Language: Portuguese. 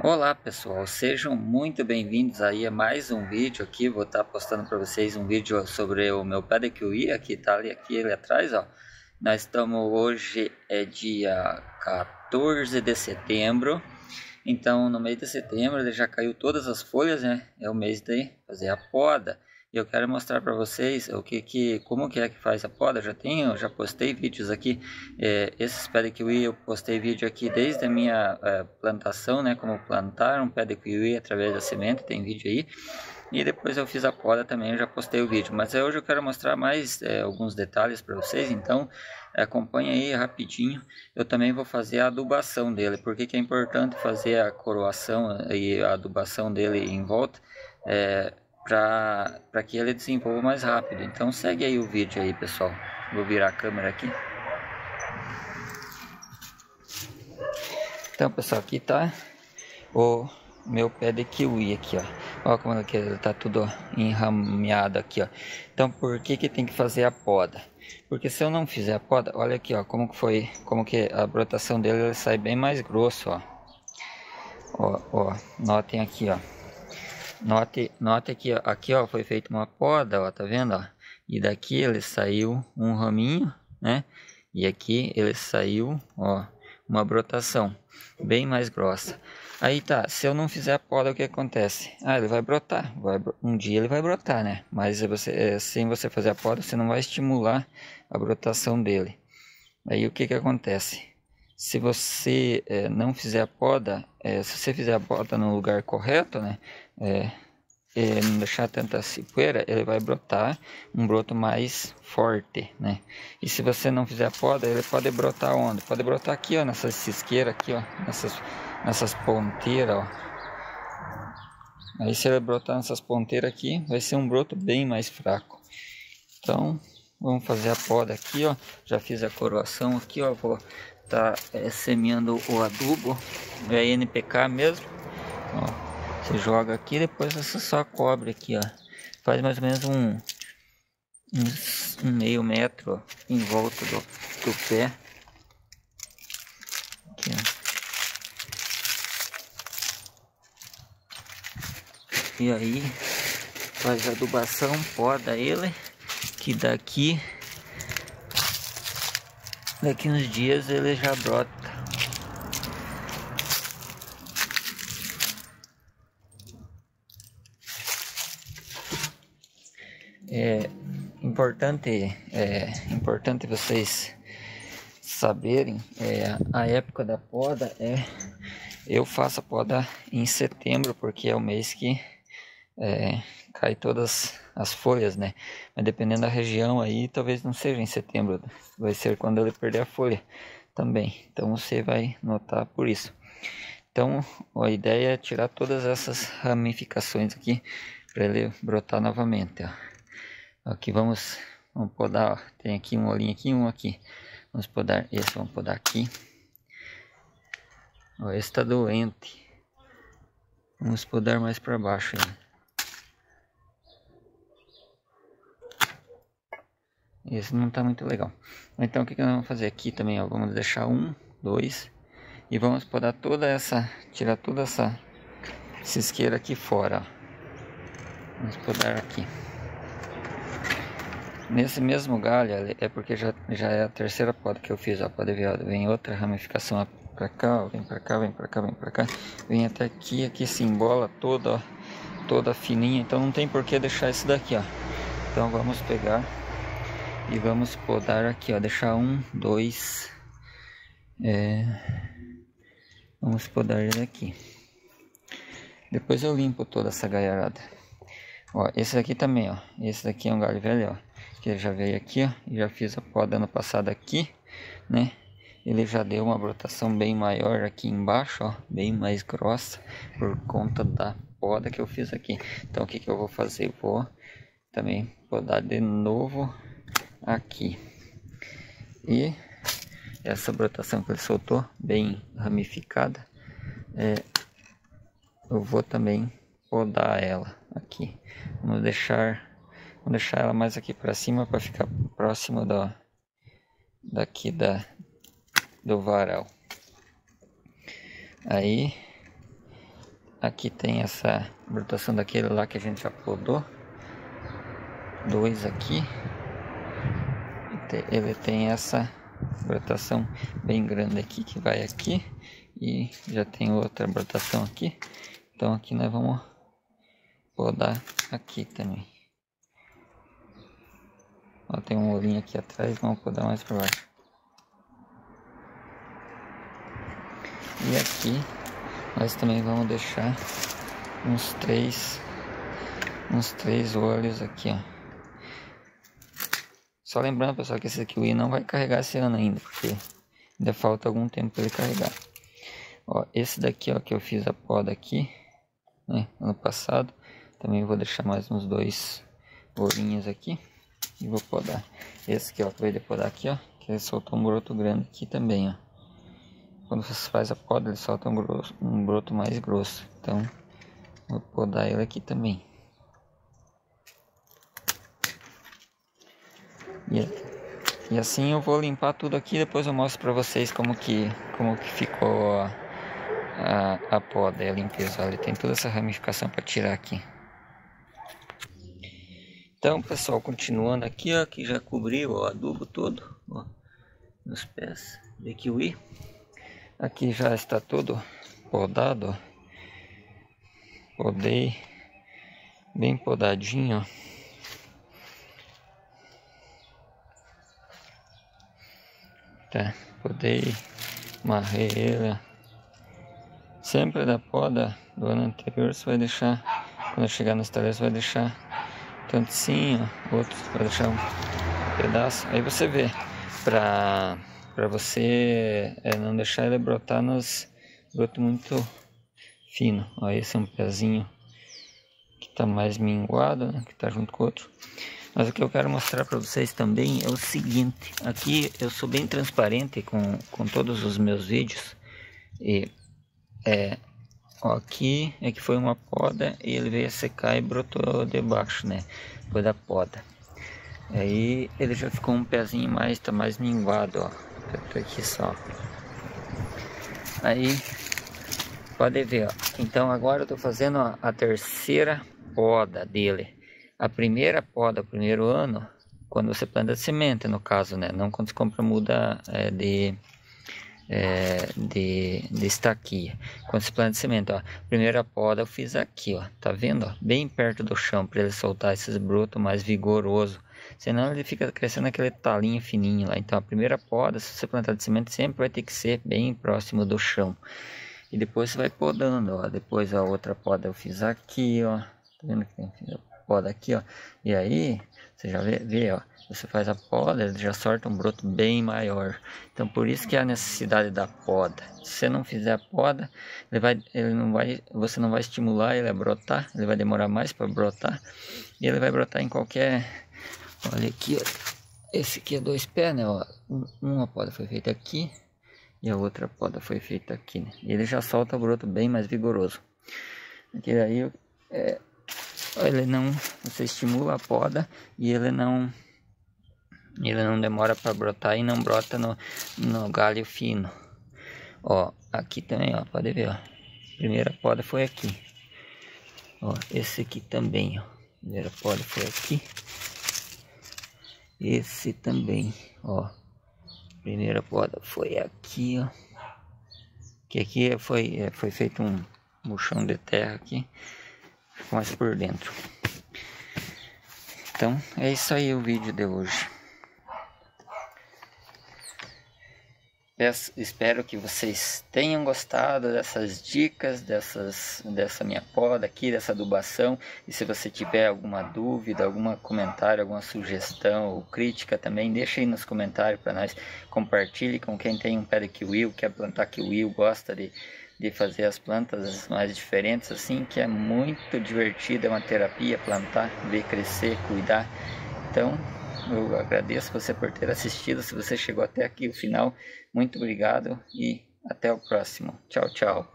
Olá pessoal, sejam muito bem-vindos aí a mais um vídeo aqui. Vou estar postando para vocês um vídeo sobre o meu pé de kiwi, aqui tá aqui ele atrás, ó. Nós estamos hoje dia 14 de setembro. Então no mês de setembro ele já caiu todas as folhas, né? É o mês de fazer a poda. E eu quero mostrar para vocês como que é que faz a poda. Já postei vídeos aqui. Esses pé de kiwi eu postei vídeo aqui desde a minha plantação, né? Como plantar um pé de kiwi através da semente, tem vídeo aí. E depois eu fiz a poda também, eu já postei o vídeo. Mas hoje eu quero mostrar mais alguns detalhes para vocês, então acompanha aí rapidinho. Eu também vou fazer a adubação dele, porque que é importante fazer a coroação e a adubação dele em volta, para que ele desenvolva mais rápido. Então segue aí o vídeo aí, pessoal. Vou virar a câmera aqui. Então, pessoal, aqui tá o meu pé de kiwi aqui, ó. Olha como ele tá tudo enrameado aqui, ó. Então, por que tem que fazer a poda? Porque se eu não fizer a poda, olha aqui, ó, como que a brotação dele ele sai bem mais grosso, ó. Ó, notem aqui, ó. Note aqui, ó, foi feita uma poda, ó, tá vendo, ó? E daqui ele saiu um raminho, né? E aqui ele saiu, ó, uma brotação bem mais grossa. Aí tá, se eu não fizer a poda, o que acontece? Ah, ele vai brotar, um dia ele vai brotar, né? Mas sem você fazer a poda, você não vai estimular a brotação dele. Aí o que acontece? Se você não fizer a poda, se você fizer a poda no lugar correto, né? Não deixar tanta poeira, ele vai brotar um broto mais forte, né? E se você não fizer a poda, ele pode brotar onde? Pode brotar aqui, ó, nessas cisqueiras aqui, ó, nessas ponteiras, ó. Aí se ele brotar nessas ponteiras aqui, vai ser um broto bem mais fraco. Então, vamos fazer a poda aqui, ó. Já fiz a coroação aqui, ó. Vou tá semeando o adubo, é NPK mesmo, ó. Você joga aqui, depois você só cobre aqui, ó. Faz mais ou menos um meio metro em volta do pé. Aqui, ó. E aí faz a adubação, poda ele, que daqui uns dias ele já brota. É importante vocês saberem a época da poda. Eu faço a poda em setembro, porque é o mês que cai todas as folhas, né? Mas dependendo da região aí, talvez não seja em setembro, vai ser quando ele perder a folha também. Então você vai notar por isso. Então a ideia é tirar todas essas ramificações aqui para ele brotar novamente, ó. Aqui vamos podar, ó. Tem aqui um olhinho aqui, um aqui. Vamos podar esse, vamos podar aqui. Ó, esse tá doente. Vamos podar mais para baixo ainda. Esse não tá muito legal. Então o que nós vamos fazer aqui também, ó? Vamos deixar 1, 2 e vamos podar tirar toda essa cisqueira aqui fora, ó. Vamos podar aqui. Nesse mesmo galho, é porque já é a terceira poda que eu fiz, ó. Pode ver, ó, vem outra ramificação pra cá, ó, vem pra cá, vem pra cá, vem pra cá, vem até aqui se embola toda, ó, toda fininha, então não tem por que deixar isso daqui, ó. Então vamos pegar e vamos podar aqui, ó, deixar 1, 2, vamos podar ele aqui. Depois eu limpo toda essa galharada. Ó, esse aqui também, ó, esse daqui é um galho velho, ó, que já veio aqui, ó, e já fiz a poda ano passado aqui, né? Ele já deu uma brotação bem maior aqui embaixo, ó, bem mais grossa, por conta da poda que eu fiz aqui. Então o que eu vou fazer? Vou também podar de novo aqui. E essa brotação que ele soltou, bem ramificada, eu vou também podar ela aqui. Vamos deixar ela mais aqui para cima para ficar próximo do varal. Aí aqui tem essa brotação daquele lá que a gente já podou. 2 aqui. Ele tem essa brotação bem grande aqui que vai aqui. E já tem outra brotação aqui. Então aqui nós vamos podar aqui também. Ó, tem um olhinho aqui atrás, vamos podar mais para baixo. E aqui nós também vamos deixar uns três olhos aqui, ó. Só lembrando, pessoal, que esse kiwi não vai carregar esse ano ainda, porque ainda falta algum tempo para ele carregar. Ó, esse daqui, ó, que eu fiz a poda aqui, né, ano passado, também vou deixar mais uns 2 olhinhos aqui e vou podar. Esse aqui, ó, que eu vou podar aqui, ó, que ele soltou um broto grande aqui também, ó. Quando você faz a poda, ele solta um broto mais grosso. Então, vou podar ele aqui também. E assim eu vou limpar tudo aqui. Depois eu mostro para vocês como que ficou a poda e a limpeza. Olha, tem toda essa ramificação para tirar aqui. Então, pessoal, continuando aqui, ó, que já cobriu o adubo todo, ó, nos pés de kiwi. Aqui já está todo podado, ó. Podei bem podadinho, ó. Tá, podei, amarrei ele. Sempre da poda do ano anterior você vai deixar, quando chegar nas talheres, você vai deixar tanto sim, ó, outros vai deixar um pedaço. Aí você vê, para você não deixar ele brotar nos brotos muito fino. Ó, esse é um pezinho que tá mais minguado, né, que tá junto com o outro. Mas o que eu quero mostrar para vocês também é o seguinte. Aqui eu sou bem transparente com todos os meus vídeos. E ó, aqui é que foi uma poda e ele veio a secar e brotou debaixo, né? Foi da poda. Aí ele já ficou um pezinho mais, tá mais minguado, ó. Tá aqui só. Aí pode ver, ó. Então agora eu tô fazendo, ó, a terceira poda dele. A primeira poda, o primeiro ano, quando você planta semente, no caso, né? Não quando você compra muda de estaquia. Quando você planta semente, ó, primeira poda eu fiz aqui, ó, tá vendo, ó, bem perto do chão, para ele soltar esses brotos mais vigoroso. Senão ele fica crescendo aquele talinho fininho lá. Então a primeira poda, se você plantar de semente, sempre vai ter que ser bem próximo do chão. E depois você vai podando, ó. Depois a outra poda eu fiz aqui, ó. Tá vendo que tem poda aqui, ó. E aí você já vê, ó. Você faz a poda, ele já solta um broto bem maior. Então por isso que é a necessidade da poda. Se você não fizer a poda, você não vai estimular ele a brotar. Ele vai demorar mais para brotar. E ele vai brotar em qualquer... Olha aqui, ó. Esse aqui é 2 pés, né? Ó. Uma poda foi feita aqui e a outra poda foi feita aqui, né? E ele já solta o broto bem mais vigoroso. Aqui daí ele não... Você estimula a poda e ele não demora para brotar e não brota no galho fino. Ó, aqui também, ó, pode ver, ó. Primeira poda foi aqui. Ó, esse aqui também, ó. Primeira poda foi aqui. Esse também, ó. Primeira poda foi aqui, ó. Que aqui foi feito um buchão de terra aqui. Ficou mais por dentro. Então, é isso aí o vídeo de hoje. Espero que vocês tenham gostado dessas dicas, dessa minha poda aqui, dessa adubação. E se você tiver alguma dúvida, algum comentário, alguma sugestão ou crítica também, deixa aí nos comentários para nós. Compartilhe com quem tem um pé de kiwi, quer plantar kiwi, gosta de fazer as plantas mais diferentes assim, que é muito divertido, é uma terapia plantar, ver crescer, cuidar. Então, eu agradeço você por ter assistido. Se você chegou até aqui o final, muito obrigado e até o próximo. Tchau, tchau.